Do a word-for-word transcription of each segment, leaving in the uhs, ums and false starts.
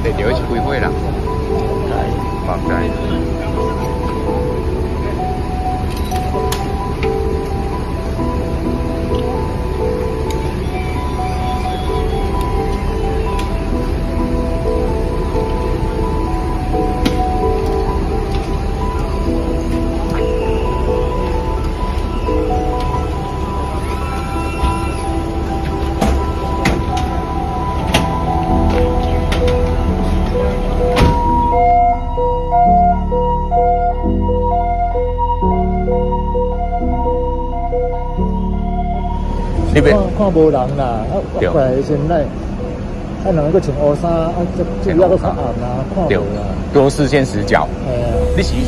得留一几会啦，放在。 那边看看无人啦，啊，过来先来，啊，两个穿乌衫，啊，这这要都较暗啦，看无啦。 多视线死角。 哎呀， 你洗。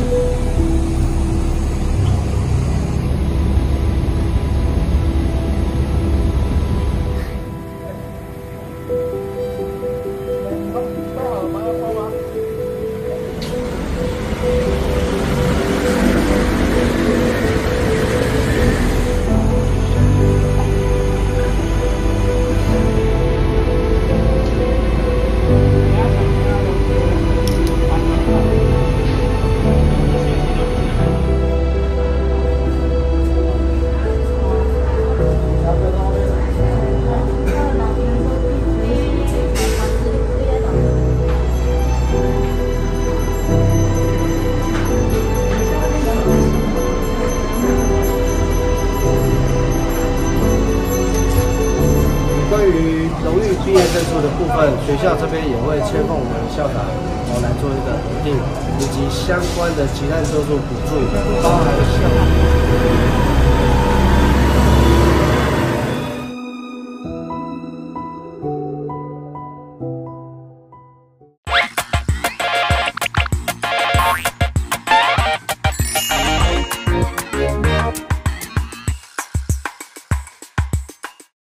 关于荣誉毕业证书的部分，学校这边也会签奉我们校长哦来做一个核定，以及相关的其他州属补助，包含校。